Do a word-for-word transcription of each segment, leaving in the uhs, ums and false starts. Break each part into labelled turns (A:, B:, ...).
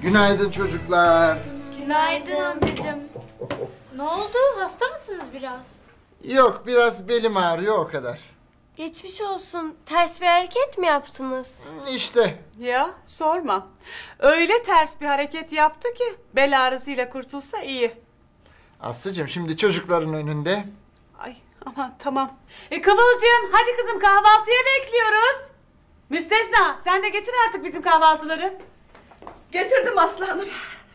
A: Günaydın çocuklar.
B: Günaydın amcacığım. Ne oldu? Hasta mısınız biraz?
A: Yok, biraz belim ağrıyor o kadar.
B: Geçmiş olsun. Ters bir hareket mi yaptınız?
A: İşte.
C: Ya sorma. Öyle ters bir hareket yaptı ki bel ağrısıyla kurtulsa iyi.
A: Aslıcığım şimdi çocukların önünde.
C: Ay aman tamam. E Kıvılcım hadi kızım kahvaltıya bekliyoruz. Müstesna sen de getir artık bizim kahvaltıları.
D: Getirdim Aslı Hanım.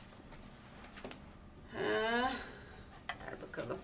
C: Ha, ver bakalım.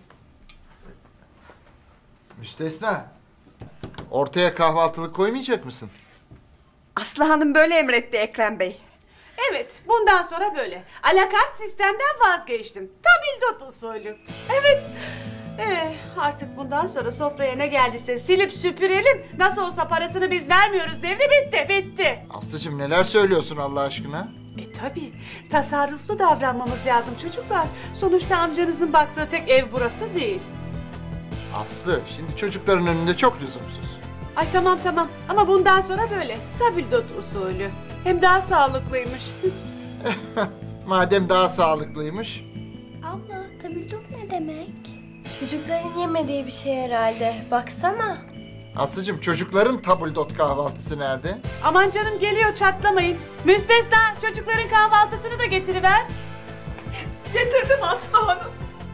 A: Müstesna. Ortaya kahvaltılık koymayacak mısın?
D: Aslı Hanım böyle emretti Ekrem Bey.
C: Evet bundan sonra böyle. Alakart sistemden vazgeçtim. Tabildot usulü. Evet. Ee, artık bundan sonra sofraya ne geldiyse silip süpürelim. Nasıl olsa parasını biz vermiyoruz devri bitti bitti.
A: Aslıcığım neler söylüyorsun Allah aşkına?
C: E tabi tasarruflu davranmamız lazım çocuklar. Sonuçta amcanızın baktığı tek ev burası değil.
A: Aslı şimdi çocukların önünde çok lüzumsuz.
C: Ay tamam tamam ama bundan sonra böyle. Tabildot usulü. Hem daha sağlıklıymış.
A: Madem daha sağlıklıymış.
B: Abla, tabildot ne demek? Çocukların yemediği bir şey herhalde. Baksana.
A: Aslıcığım çocukların tabuldot kahvaltısı nerede?
C: Aman canım geliyor çatlamayın. Müstesna çocukların kahvaltısını da getiriver.
D: Getirdim Aslı Hanım.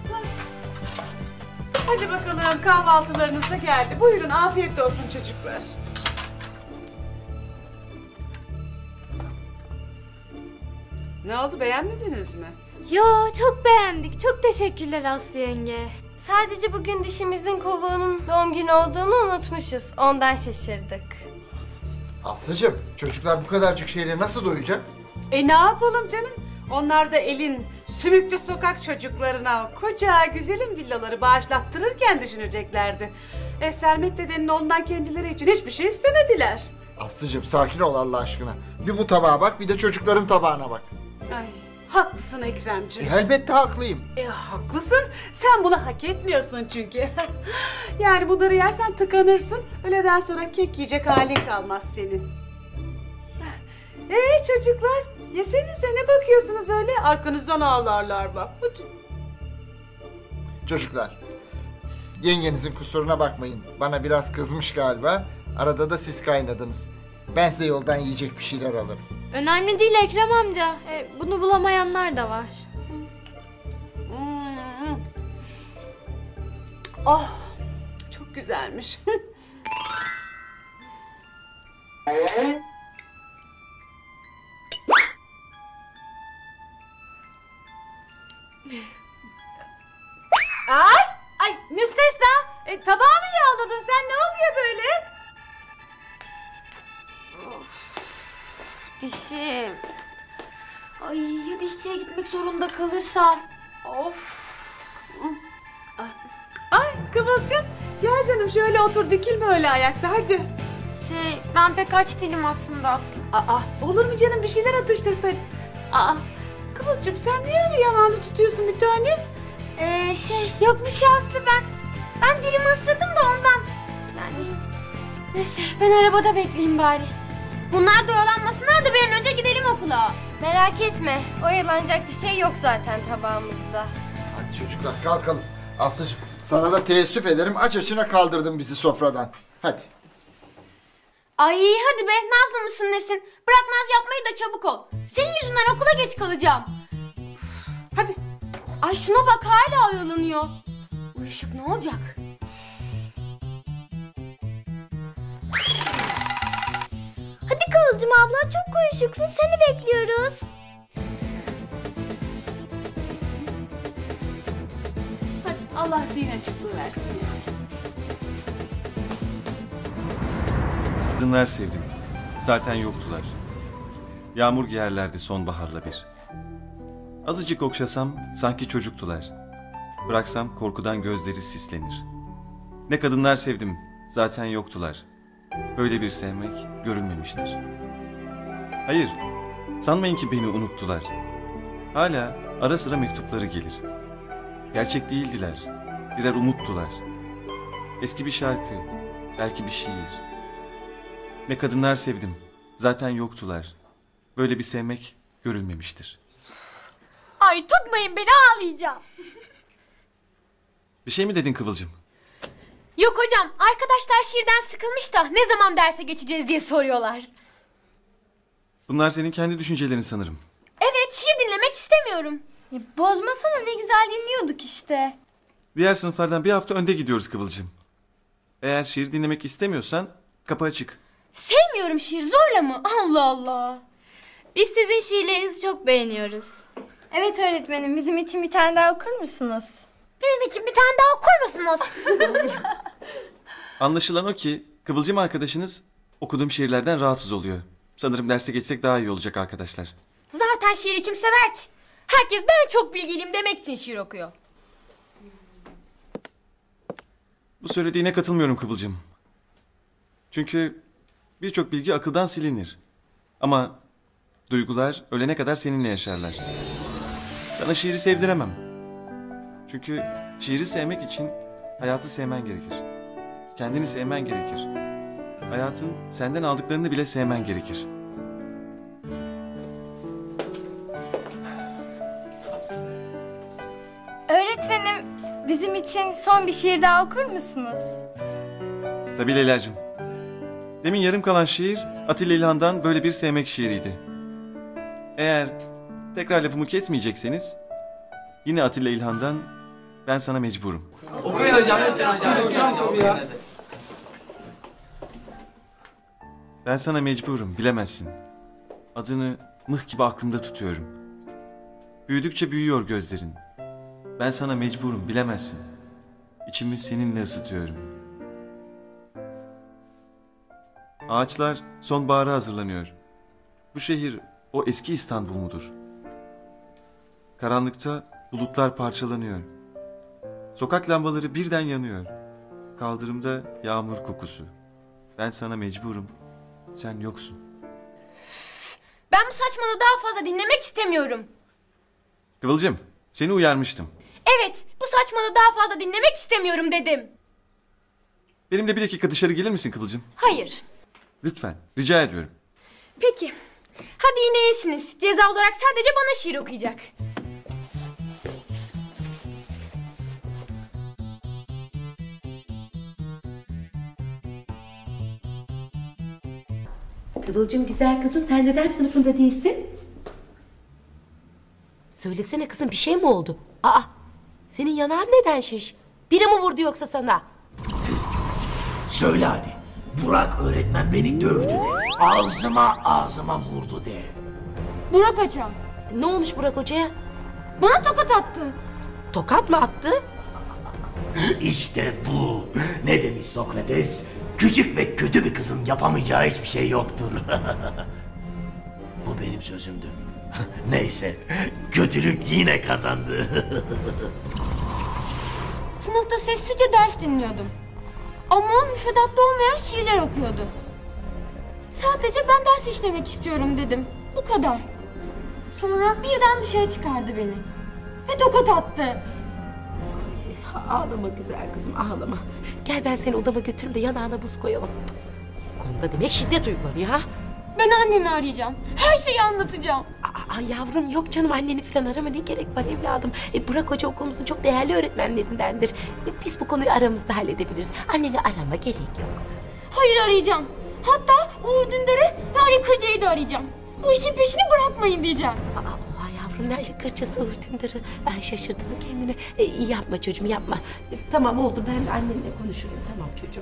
C: Hadi bakalım kahvaltılarınız da geldi. Buyurun afiyet olsun çocuklar. Ne oldu beğenmediniz mi?
B: Yo, çok beğendik. Çok teşekkürler Aslı yenge. Sadece bugün dişimizin kovuğunun doğum günü olduğunu unutmuşuz. Ondan şaşırdık.
A: Aslıcığım çocuklar bu kadarcık şeyle nasıl doyacak?
C: E ne yapalım canım? Onlar da elin sümüklü sokak çocuklarına koca güzelim villaları bağışlattırırken düşüneceklerdi. E Sermet dedenin ondan kendileri için hiçbir şey istemediler.
A: Aslıcığım sakin ol Allah aşkına. Bir bu tabağa bak bir de çocukların tabağına bak.
C: Ay haklısın
A: E,
C: Ekremciğim.
A: elbette haklıyım.
C: E haklısın. Sen bunu hak etmiyorsun çünkü. Yani bunları yersen tıkanırsın. Öğleden sonra kek yiyecek halin kalmaz senin. Ee çocuklar, yesenize ne bakıyorsunuz öyle? Arkanızdan ağlarlar bak. Hadi.
A: Çocuklar, yengenizin kusuruna bakmayın. Bana biraz kızmış galiba. Arada da siz kaynadınız. Ben size yoldan yiyecek bir şeyler alırım.
B: Önemli değil Ekrem amca. E, bunu bulamayanlar da var.
C: Hmm. Oh, çok güzelmiş. Ay, ay Müstesna, e, tabağı mı yağladın sen? Ne oluyor böyle?
B: Dişim. Ay ya dişçiye gitmek zorunda kalırsam. Of.
C: Ay Kıvılcım, gel canım şöyle otur dikilme öyle ayakta hadi.
B: Şey, ben pek aç değilim aslında Aslı.
C: Aa, olur mu canım bir şeyler atıştırsaydın. Aa, Kıvılcım sen niye öyle yanağını tutuyorsun bir tanem?
B: Ee, şey, yok bir şey Aslı ben. Ben dilimi ısırdım da ondan. Yani, neyse ben arabada bekleyeyim bari. Bunlar da oyalanmasınlar da bir an önce gidelim okula. Merak etme, oyalanacak bir şey yok zaten tabağımızda.
A: Hadi çocuklar kalkalım. Aslıcığım sana da teessüf ederim. Aç açına kaldırdın bizi sofradan. Hadi.
B: Ay hadi be, nazlı mısın nesin? Bırak naz yapmayı da çabuk ol. Senin yüzünden okula geç kalacağım.
C: Hadi.
B: Ay şuna bak hala oyalanıyor. Uyuşuk ne olacak? Hadi Kıvılcım abla çok uyuşuksun, seni bekliyoruz.
C: Hadi Allah zihin açıklığı versin ya.
E: Kadınlar sevdim. Zaten yoktular. Yağmur giyerlerdi sonbaharla bir. Azıcık okşasam sanki çocuktular. Bıraksam korkudan gözleri sislenir. Ne kadınlar sevdim. Zaten yoktular. Böyle bir sevmek görülmemiştir. Hayır, sanmayın ki beni unuttular. Hala ara sıra mektupları gelir. Gerçek değildiler. Birer umuttular. Eski bir şarkı, belki bir şiir. Ne kadınlar sevdim. Zaten yoktular. Böyle bir sevmek görülmemiştir.
B: Ay tutmayın beni, ağlayacağım.
E: Bir şey mi dedin Kıvılcım?
B: Yok hocam, arkadaşlar şiirden sıkılmış da ne zaman derse geçeceğiz diye soruyorlar.
E: Bunlar senin kendi düşüncelerin sanırım.
B: Evet, şiir dinlemek istemiyorum.
F: Ya bozmasana, ne güzel dinliyorduk işte.
E: Diğer sınıflardan bir hafta önde gidiyoruz Kıvılcım. Eğer şiir dinlemek istemiyorsan kapı açık.
B: Sevmiyorum şiir, zorla mı? Allah Allah.
F: Biz sizin şiirlerinizi çok beğeniyoruz. Evet öğretmenim, bizim için bir tane daha okur musunuz?
B: Benim için bir tane daha okur musunuz?
E: Anlaşılan o ki Kıvılcım arkadaşınız okuduğum şiirlerden rahatsız oluyor. Sanırım derse geçsek daha iyi olacak arkadaşlar.
B: Zaten şiiri kim sever ki? Herkes ben çok bilgiliyim demek için şiir okuyor.
E: Bu söylediğine katılmıyorum Kıvılcım. Çünkü birçok bilgi akıldan silinir. Ama duygular ölene kadar seninle yaşarlar. Sana şiiri sevdiremem. Çünkü şiiri sevmek için hayatı sevmen gerekir. Kendini sevmen gerekir. Hayatın senden aldıklarını bile sevmen gerekir.
F: Öğretmenim, bizim için son bir şiir daha okur musunuz?
E: Tabii Leyla'cığım. Demin yarım kalan şiir Atilla İlhan'dan Böyle Bir Sevmek şiiriydi. Eğer tekrar lafımı kesmeyecekseniz yine Atilla İlhan'dan Ben Sana Mecburum.
G: Okuyun hocam. Okuyun hocam tabii ya.
E: Ben sana mecburum, bilemezsin. Adını mıh gibi aklımda tutuyorum. Büyüdükçe büyüyor gözlerin. Ben sana mecburum, bilemezsin. İçimi seninle ısıtıyorum. Ağaçlar sonbahara hazırlanıyor. Bu şehir o eski İstanbul mudur? Karanlıkta bulutlar parçalanıyor. Sokak lambaları birden yanıyor. Kaldırımda yağmur kokusu. Ben sana mecburum. Sen yoksun.
B: Ben bu saçmalığı daha fazla dinlemek istemiyorum.
E: Kıvılcım, seni uyarmıştım.
B: Evet, bu saçmalığı daha fazla dinlemek istemiyorum dedim.
E: Benimle bir dakika dışarı gelir misin Kıvılcım?
B: Hayır.
E: Lütfen, rica ediyorum.
B: Peki. Hadi yine iyisiniz. Ceza olarak sadece bana şiir okuyacak.
H: Kıvılcım güzel kızım, sen neden sınıfında değilsin? Söylesene kızım, bir şey mi oldu? Aa, senin yanağın neden şiş? Biri mi vurdu yoksa sana?
G: Söyle hadi. Burak öğretmen beni dövdü de. Ağzıma ağzıma vurdu de.
B: Burak Hoca.
H: Ne olmuş Burak Hoca'ya?
B: Bana tokat attı.
H: Tokat mı attı?
G: İşte bu. Ne demiş Sokrates? Küçük ve kötü bir kızın yapamayacağı hiçbir şey yoktur. Bu benim sözümdü. Neyse, kötülük yine kazandı.
B: Sınıfta sessizce ders dinliyordum. Ama o müfredatta olmayan şiirler okuyordu. Sadece ben ders işlemek istiyorum dedim. Bu kadar. Sonra birden dışarı çıkardı beni. Ve tokat attı.
H: Ağlama güzel kızım, ağlama. Gel ben seni odama götüreyim de yanağına buz koyalım. Kolunda demek şiddet uygulanıyor ha?
B: Ben annemi arayacağım. Her şeyi anlatacağım.
H: Aa, yavrum yok canım, anneni falan arama, ne gerek var evladım. E, Burak Hoca okulumuzun çok değerli öğretmenlerindendir. E, biz bu konuyu aramızda halledebiliriz. Anneni arama, gerek yok.
B: Hayır, arayacağım. Hatta Uğur Dündar'ı ve Ali Kırca'yı da arayacağım. Bu işin peşini bırakmayın diyeceğim.
H: Aa, oha yavrum, nerede kırçası Uğur Ben şaşırdım mı kendine? E, yapma çocuğum, yapma. E, tamam oldu, ben annenle konuşurum, tamam çocuğum.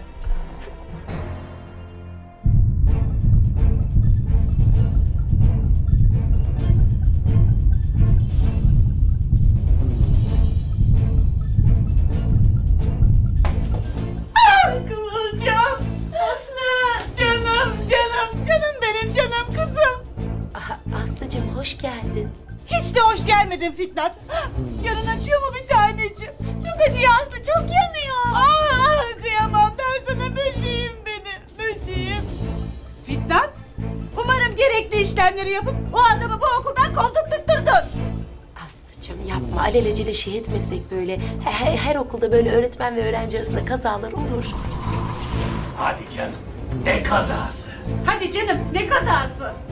C: Kıvılcım.
B: Aslı.
C: Canım, canım, canım benim canım kızım.
H: Aha, Aslıcığım hoş geldin.
C: Hiç de hoş gelmedin Fitnat. Canın acıyor mu bir taneciğim?
B: Çok acıyor Aslı, çok yanıyor.
C: Ah, kıyamam ben sana böceğim benim, böceğim. Fitnat, umarım gerekli işlemleri yapıp o adamı bu okuldan kovdurtturdun.
H: Aslıcığım yapma, alelacele şey etmesek böyle. Her, her okulda böyle öğretmen ve öğrenci arasında kazalar olur.
G: Hadi canım. Ne kazası.
C: Hadi canım, ne kazası?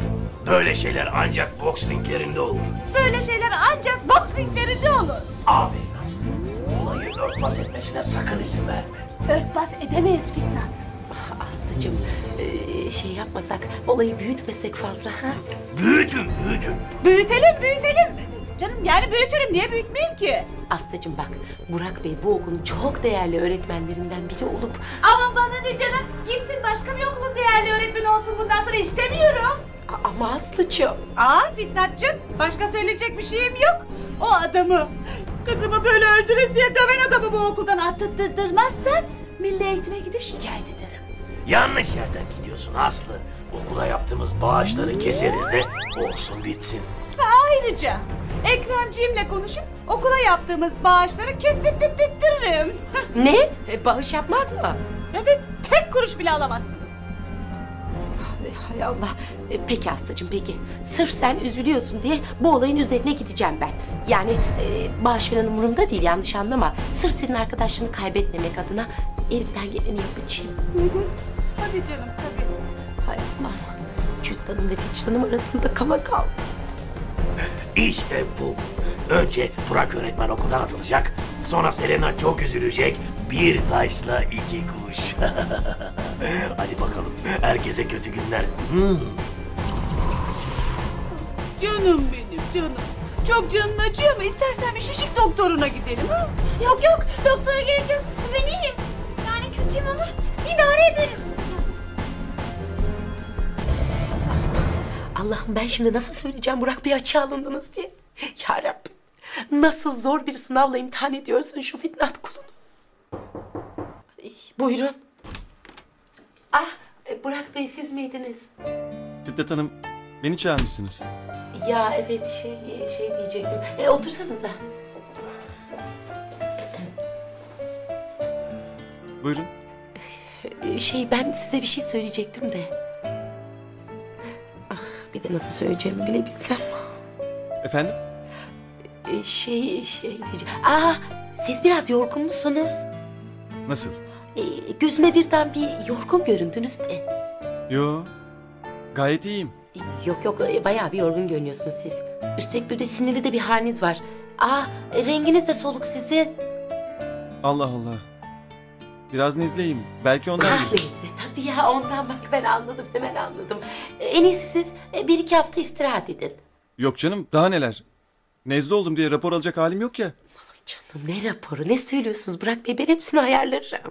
G: Böyle şeyler ancak boks ringlerinde olur.
C: Böyle şeyler ancak boks ringlerinde olur.
G: Aferin Aslı. Olayı örtbas etmesine sakın izin verme.
C: Örtbas edemeyiz Fitnat.
H: Aslıcığım e, şey yapmasak, olayı büyütmesek fazla ha?
G: Büyütün, büyütün.
C: Büyütelim, büyütelim. Canım yani büyütürüm, niye büyütmeyeyim ki?
H: Aslıcığım bak, Burak Bey bu okulun çok değerli öğretmenlerinden biri olup...
C: Aman bana ne canım, gitsin başka bir okulun değerli öğretmeni olsun bundan sonra istemiyorum.
H: A- Ama Aslıcığım...
C: Aa Fitnat'cığım, başka söyleyecek bir şeyim yok. O adamı, kızımı böyle öldüresiye döven adamı bu okuldan attırtırmazsan... Milli eğitime gidip şikayet ederim.
G: Yanlış yerden gidiyorsun Aslı. Okula yaptığımız bağışları keseriz de olsun bitsin.
C: Ayrıca Ekremciğimle konuşup okula yaptığımız bağışları kestirttiririm.
H: Ne? E, bağış yapmaz mı?
C: Evet, tek kuruş bile alamazsınız.
H: Hay Allah. E, peki Aslıcığım peki. Sırf sen üzülüyorsun diye bu olayın üzerine gideceğim ben. Yani e, bağış falan umurumda değil, yanlış anlama. Sırf senin arkadaşlığını kaybetmemek adına elimden geleni yapacağım.
C: Tabii canım, tabii.
H: Hay Allah. Cüzdanım ve vicdanım arasında kala kaldım.
G: İşte bu. Önce Burak öğretmen okuldan atılacak. Sonra Selena çok üzülecek. Bir taşla iki kuş. Hadi bakalım. Herkese kötü günler. Hmm.
C: Canım benim, canım. Çok canın acıyor mu? İstersen bir şişik doktoruna gidelim ha?
B: Yok yok doktora gerek yok. Ben iyiyim. Yani kötüyüm ama idare ederim.
H: Allah'ım ben şimdi nasıl söyleyeceğim Burak Bey açığa alındınız diye. Ya Rabbim nasıl zor bir sınavla imtihan ediyorsun şu Fitnat kulunu. Ay, buyurun. Ah e, Burak Bey siz miydiniz?
E: Fitnat Hanım, beni çağırmışsınız.
H: Ya evet şey şey diyecektim. E, otursanıza.
E: Buyurun.
H: E, şey ben size bir şey söyleyecektim de. Ah bir de nasıl söyleyeceğimi bile bilsem.
E: Efendim?
H: E, şey şey diyeceğim. Aa siz biraz yorgun musunuz?
E: Nasıl?
H: E, gözüme birden bir yorgun göründünüz de.
E: Yo, gayet iyiyim.
H: Yok yok e, bayağı bir yorgun görünüyorsunuz siz. Üstelik böyle sinirli de bir haliniz var. Aa e, renginiz de soluk sizin.
E: Allah Allah. Biraz nezleyim. Belki ondan...
H: Ah neyse tabii ya ondan bak ben anladım hemen anladım. E, en iyisi siz e, bir iki hafta istirahat edin.
E: Yok canım, daha neler. Nezle oldum diye rapor alacak halim yok ya.
H: Canım ne raporu ne söylüyorsunuz Burak Bey ben hepsini ayarlarım.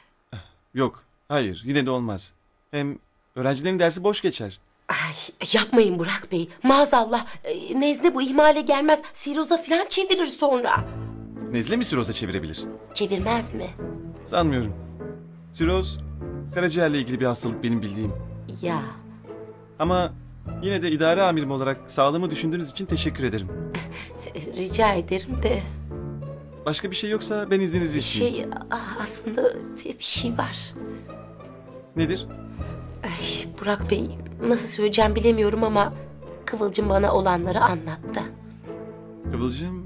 E: Yok, hayır yine de olmaz. Hem öğrencilerin dersi boş geçer.
H: Ay yapmayın Burak Bey maazallah e, nezle bu ihmale gelmez siroza falan çevirir sonra.
E: Nezle mi siroza çevirebilir?
H: Çevirmez mi?
E: Sanmıyorum. Siroz, karaciğerle ilgili bir hastalık benim bildiğim.
H: Ya.
E: Ama yine de idare amirim olarak sağlığımı düşündüğünüz için teşekkür ederim.
H: Rica ederim de.
E: Başka bir şey yoksa ben izninizi isteyeyim.
H: Şey ah, aslında bir, bir şey var.
E: Nedir?
H: Ay, Burak Bey nasıl söyleyeceğim bilemiyorum ama Kıvılcım bana olanları anlattı.
E: Kıvılcım...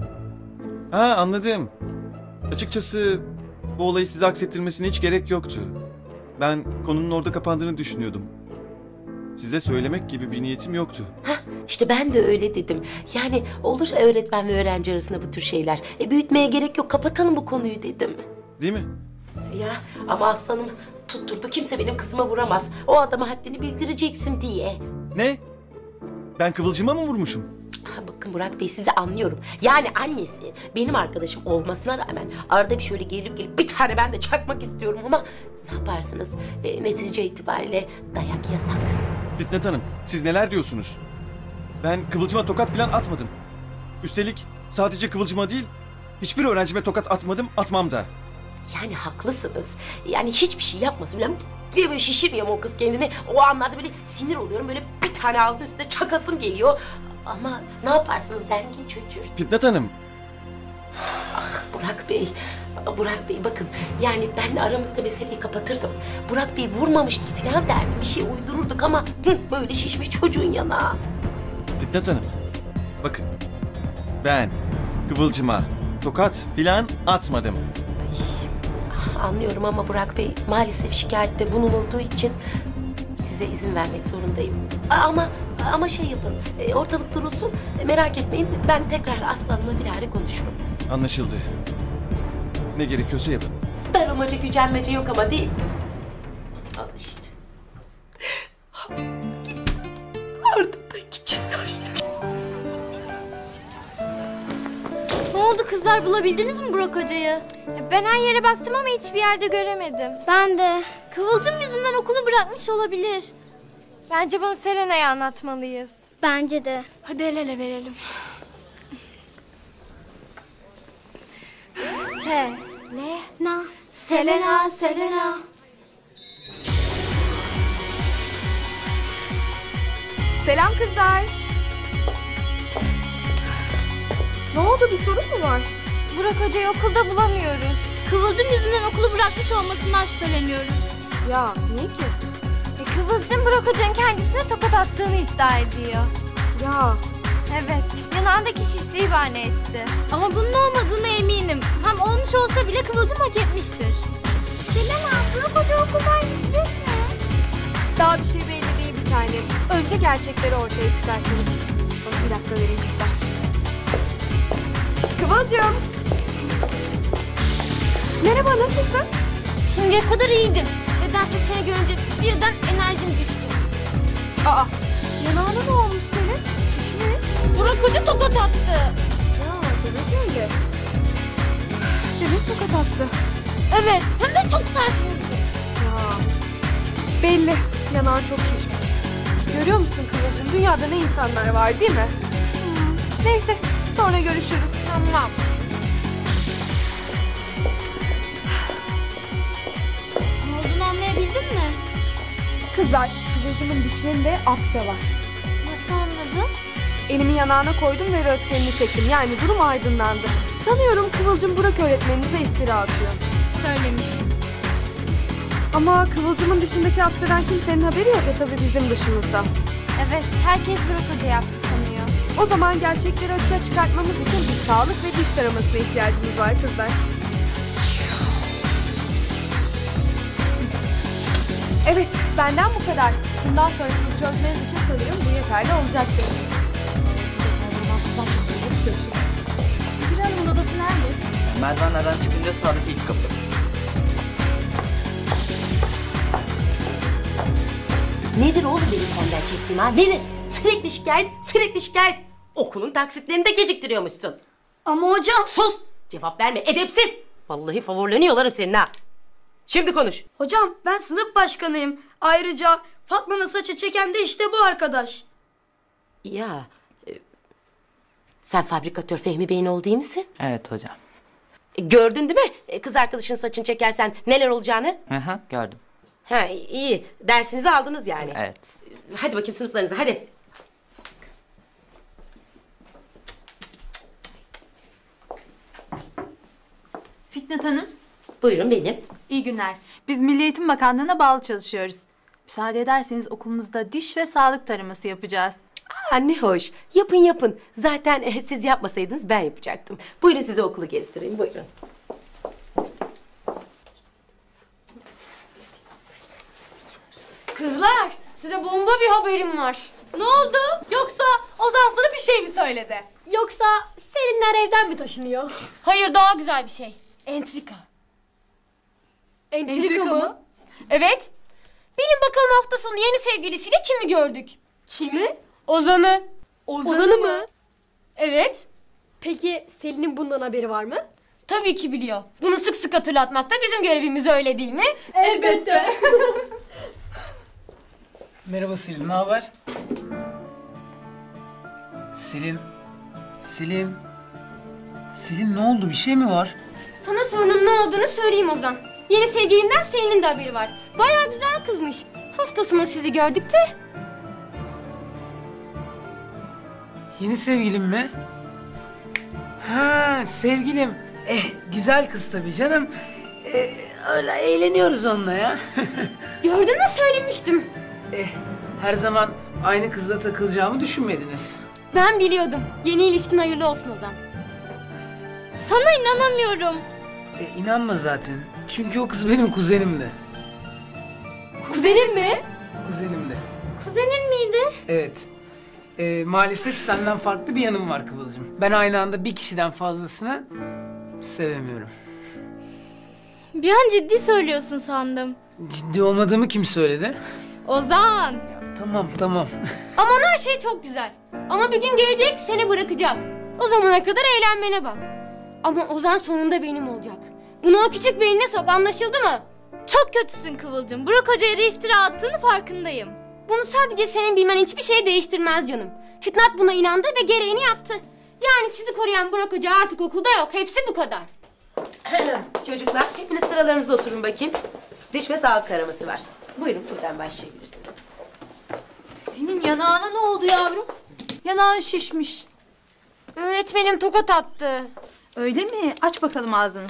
E: Ha anladım. Açıkçası bu olayı size aksettirmesine hiç gerek yoktu. Ben konunun orada kapandığını düşünüyordum. Size söylemek gibi bir niyetim yoktu.
H: Hah, işte ben de öyle dedim. Yani olur öğretmen ve öğrenci arasında bu tür şeyler. E, büyütmeye gerek yok, kapatalım bu konuyu dedim.
E: Değil mi?
H: Ya ama aslanım tutturdu, kimse benim kızıma vuramaz. O adama haddini bildireceksin diye.
E: Ne? Ben Kıvılcım'a mı vurmuşum?
H: Ha, bakın Burak Bey sizi anlıyorum. Yani annesi benim arkadaşım olmasına rağmen arada bir şöyle gerilip gelip bir tane ben de çakmak istiyorum ama ne yaparsınız? E, netice itibariyle dayak yasak.
E: Fitnat Hanım, siz neler diyorsunuz? Ben Kıvılcım'a tokat falan atmadım. Üstelik sadece Kıvılcım'a değil, hiçbir öğrencime tokat atmadım, atmam da.
H: Yani haklısınız. Yani hiçbir şey yapmasın. Böyle, diye böyle şişirmiyor mu o kız kendini? O anlarda böyle sinir oluyorum. Böyle bir tane ağzının üstünde çakasım geliyor. Ama ne yaparsınız zengin çocuğu?
E: Fitnat Hanım.
H: Ah Burak Bey. Burak Bey bakın. Yani benle aramızda meseleyi kapatırdım. Burak Bey vurmamıştır falan derdim. Bir şey uydururduk ama hı, böyle şişmiş çocuğun yanağı.
E: Fitnat Hanım. Bakın. Ben Kıvılcım'a tokat filan atmadım.
H: Anlıyorum ama Burak Bey maalesef şikayette bulunulduğu için size izin vermek zorundayım. Ama Ama şey yapın, e, ortalık durulsun. E, merak etmeyin, ben tekrar Aslan'la bir ara konuşurum.
E: Anlaşıldı. Ne gerekiyorsa yapın.
H: Darılmaca, gücenmece yok ama değil. Al işte. Ardındaki çift aşk.
F: Ne oldu kızlar, bulabildiniz mi Burak Hoca'yı? Ben her yere baktım ama hiçbir yerde göremedim. Ben de. Kıvılcım yüzünden okulu bırakmış olabilir. Bence bunu Selena'ya anlatmalıyız. Bence de. Hadi el ele verelim. Se, ne? Na. Selena, Selena.
I: Selam kızlar. Ne oldu, bir sorun mu var?
F: Burak Hoca'yı okulda bulamıyoruz. Kıvılcım yüzünden okulu bırakmış olmasından şüpheleniyoruz.
I: Ya niye ki?
F: E, Kıvılcım Burak Hoca'nın kendisine tokat attığını iddia ediyor.
I: Ya
F: Evet, yanağındaki şişliği bahane etti. Ama bunun olmadığına eminim. Hem olmuş olsa bile Kıvılcım hak etmiştir. Selena, Burak Hoca okuldan gidecek mi?
I: daha bir şey belli değil bir tanem. Önce gerçekleri ortaya çıkartalım. Bana bir dakika verin kızlar. Kıvılcım. Merhaba, nasılsın?
F: Şimdiye kadar iyiydim. Nedense seni görünce birden enerjim düştü.
I: Aa, yanağına ne olmuş senin? Şişmiş.
F: Burak Hoca tokat attı.
I: Ya demek öyle. Demek tokat attı.
F: Evet, hem de çok sert vurdu.
I: Ya belli, yanağın çok şişmiş. Görüyor musun Kıvılcım? Dünyada ne insanlar var değil mi? Hmm. Neyse, sonra görüşürüz.
F: Tamam. Ne olduğunu anlayabildin mi?
I: Kızlar, Kıvılcım'ın dişlerinde apse var.
F: Nasıl anladın?
I: Elimi yanağına koydum ve röntgenini çektim. Yani durum aydınlandı. Sanıyorum Kıvılcım Burak öğretmeninize iftira atıyor.
F: Söylemiştim.
I: Ama Kıvılcım'ın dışındaki hapseden kimsenin haberi yok ya tabii bizim dışımızda.
F: Evet, herkes Burak Hoca yaptı sanıyor.
I: O zaman gerçekleri açığa çıkartmamız için bir sağlık ve diş taramasına ihtiyacımız var kızlar. Evet, benden bu kadar. Bundan sonrasını çözmeniz için sanırım bu yeterli olacaktır. Müdür Hanım'ın odası nerede?
J: Merdivenlerden çıkınca sağdaki ilk kapı.
H: Nedir oğlum benim senden çektiğim ha? Nedir? Sürekli şikayet, sürekli şikayet. Okulun taksitlerini de geciktiriyormuşsun.
K: Ama hocam...
H: Sus! Cevap verme, edepsiz! Vallahi favorilerini yolarım senin ha. Şimdi konuş.
K: Hocam ben sınıf başkanıyım. Ayrıca Fatma'nın saçı çeken de işte bu arkadaş.
H: Ya... E, sen fabrikatör Fehmi Bey'in oğlu değil misin?
J: Evet hocam.
H: E, gördün değil mi? E, kız arkadaşın saçını çekersen neler olacağını?
J: Hı hı, gördüm.
H: Ha iyi. Dersinizi aldınız yani.
J: Evet.
H: Hadi bakayım sınıflarınıza, hadi.
L: Fitnat Hanım.
H: Buyurun benim.
L: İyi günler. Biz Milli Eğitim Bakanlığı'na bağlı çalışıyoruz. Müsaade ederseniz okulunuzda diş ve sağlık taraması yapacağız.
H: Aa, ne hoş. Yapın yapın. Zaten e, siz yapmasaydınız ben yapacaktım. Buyurun size okulu gezdireyim, buyurun.
B: Kızlar, size bomba bir haberim var.
F: Ne oldu? Yoksa Ozan sana bir şey mi söyledi? Yoksa Selinler evden mi taşınıyor?
B: Hayır, daha güzel bir şey. Entrika.
F: Entrika,
L: Entrika
F: mı?
L: mı?
B: Evet. Bilin bakalım hafta sonu yeni sevgilisiyle kimi gördük?
F: Kimi?
B: Ozan'ı.
F: Ozan'ı mı?
B: Evet.
F: Peki Selin'in bundan haberi var mı?
B: Tabii ki biliyor. Bunu sık sık hatırlatmak da bizim görevimiz, öyle değil mi?
F: Elbette.
M: Merhaba Selin, ne haber? Selin, Selin, Selin ne oldu? Bir şey mi var?
B: Sana sorunun ne olduğunu söyleyeyim Ozan. Yeni sevgilinden Selin'in de haberi var. Bayağı güzel kızmış. Hafta sonu sizi gördük de.
M: Yeni sevgilim mi? Ha, sevgilim. Eh, güzel kız tabii canım. Eh, öyle eğleniyoruz onunla ya.
B: Gördün mü, söylemiştim.
M: Eh, her zaman aynı kızla takılacağımı düşünmediniz.
B: Ben biliyordum. Yeni ilişkin hayırlı olsun Ozan.
F: Sana inanamıyorum.
M: Eh, inanma zaten. Çünkü o kız benim kuzenimdi.
F: Kuzenin mi?
M: Kuzenimdi.
B: Kuzenin miydi?
M: Evet. Ee, maalesef senden farklı bir yanım var Kıvılcım. Ben aynı anda bir kişiden fazlasını sevemiyorum.
F: Bir an ciddi söylüyorsun sandım.
M: Ciddi olmadığımı kim söyledi?
F: Ozan.
M: Tamam tamam.
B: Aman her şey çok güzel. Ama bir gün gelecek seni bırakacak. O zamana kadar eğlenmene bak. Ama Ozan sonunda benim olacak. Bunu o küçük beynine sok, anlaşıldı mı?
F: Çok kötüsün Kıvılcım. Burak Hoca'ya da iftira attığını farkındayım.
B: Bunu sadece senin bilmen hiçbir şey değiştirmez canım. Fitnat buna inandı ve gereğini yaptı. Yani sizi koruyan Burak Hoca artık okulda yok. Hepsi bu kadar.
H: Çocuklar hepiniz sıralarınıza oturun bakayım. Diş ve sağlık taraması var. Buyurun buradan başlayabilirsiniz.
L: Senin yanağına ne oldu yavrum? Yanağın şişmiş.
B: Öğretmenim tokat attı.
L: Öyle mi? Aç bakalım ağzını.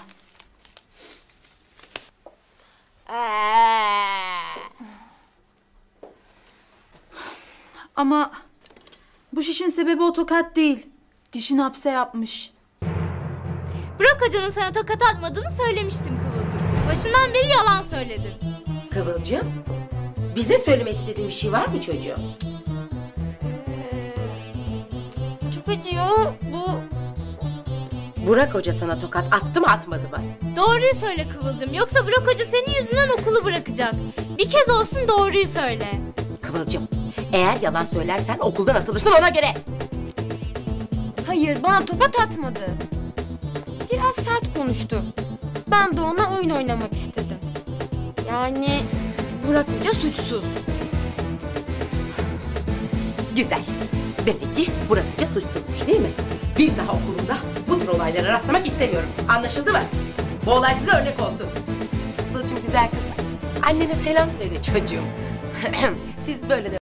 L: Ama bu şişin sebebi o tokat değil. Dişin hapse yapmış.
F: Burak Hoca'nın sana tokat atmadığını söylemiştim Kıvılcım. Başından beri yalan söyledin.
H: Kıvılcım, bize söylemek istediğin bir şey var mı çocuğum?
B: Çok acıyor bu.
H: Burak Hoca sana tokat attı mı atmadı mı?
F: Doğruyu söyle Kıvılcım. Yoksa Burak Hoca senin yüzünden okulu bırakacak. Bir kez olsun doğruyu söyle.
H: Kıvılcım, eğer yalan söylersen okuldan atılırsın ona göre.
B: Hayır, bana tokat atmadı. Biraz sert konuştu. Ben de ona oyun oynamak istedim. Yani Burak Hoca suçsuz.
H: Güzel. Demek ki Burak Hoca suçsuzmuş değil mi? Bir daha okulumda bu tür olaylara rastlamak istemiyorum. Anlaşıldı mı? Bu olay size örnek olsun. Kıvılcım güzel kız. Annene selam söyle çocuğum. Siz böyle de